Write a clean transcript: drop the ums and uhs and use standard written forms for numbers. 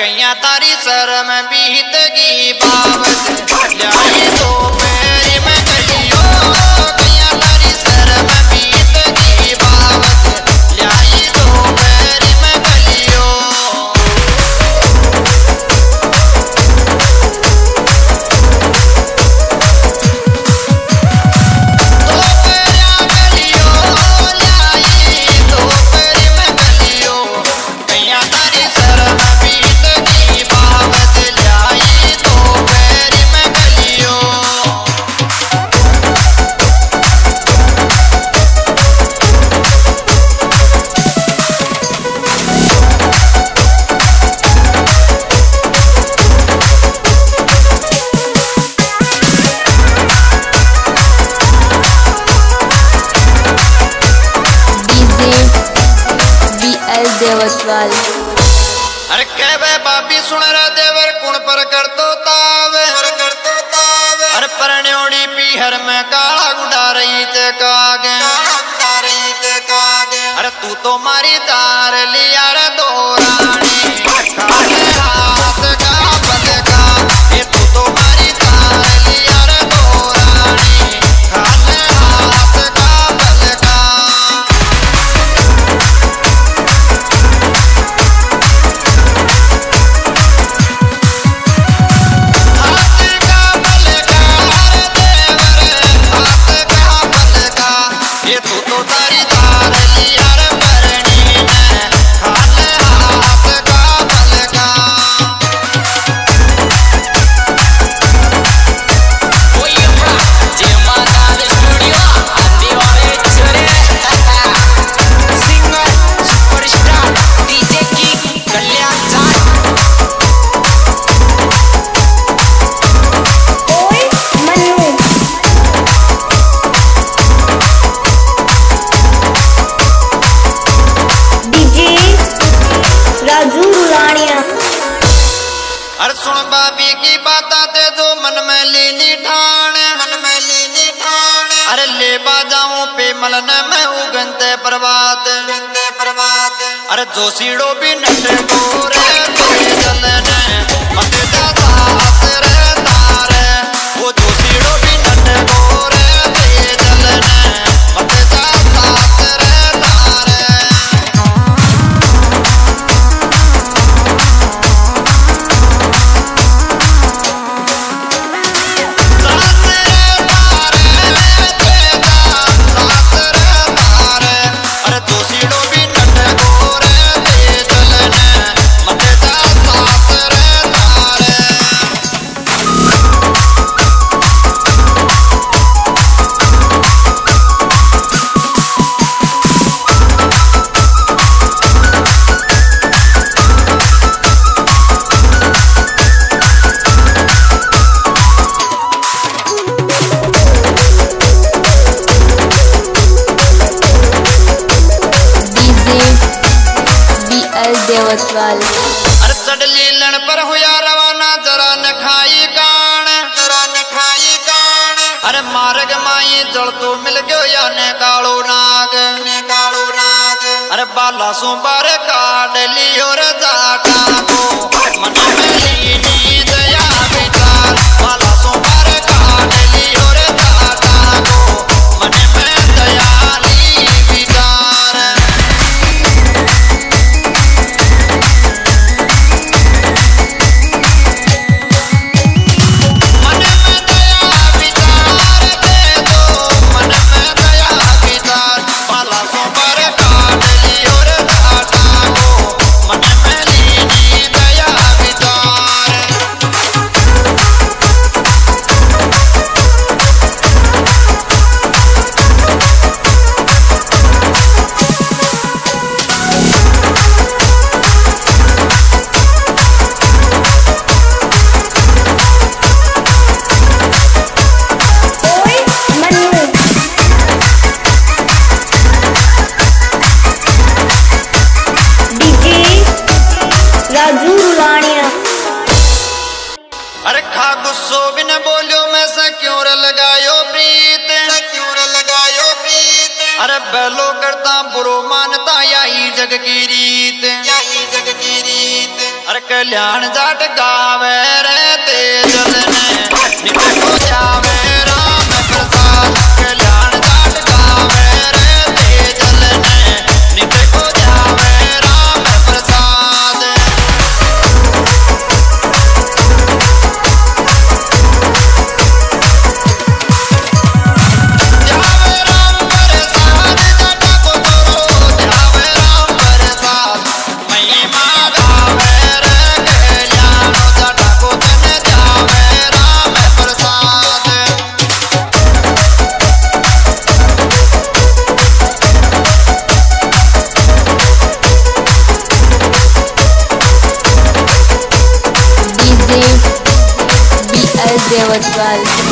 कैया तारी शर्म बीत गी बावत लाई तो पैरी में गलियो कैया तारी शर्म बीत गी बावत लाई तो पैरी में गलियो देवस्वाल अरे कहवे बाबी सुन रहा देवर कुण पर कर तो तावे अरे परण्योड़ी पीहर में काला गुडा रही ते कागे अरे तू तो मारी तार लिया रे दो रानी काले हाथ का बलका ये तू तो मारी तार लिया रे दो रानी काले हाथ का बलका अरे सुन बाबी की बाता ते जो मन में लीनी ठाण अरे ले बाजाऊं पे मलन में उगनते प्रभात अरे जो सीढ़ो भी नट गोरे जलने मत दाता रे तारे वो जो सीढ़ो भी नट गोरे जलने मत दाता रे तारे देवस्वाल अरे चढ़ लीलन पर हुआ रवाना जरा न खाई कान अरे मार्ग माई जल तो मिल गयो या ने कालो नाग अरे बाला सो बार काट लियो रे जाटा को मन में लीनी दया विचार बाला सो बार काट लियो रे जाटा को मन में दया ली विचार अरे बैलो करता बुरो मानता यही जग की रीत अरे कल्याण जाट गावे रे तेजल ने नित को जावे राम प्रसाद कल्याण जाट गावे रे तेजल ने नित को जावे राम प्रसाद जावे राम प्रसाद जाटा को तोरो जावे राम प्रसाद महिमा गावे रे कल्याण जाटा को तन जावे Ram Prasad DJ BL Devaswal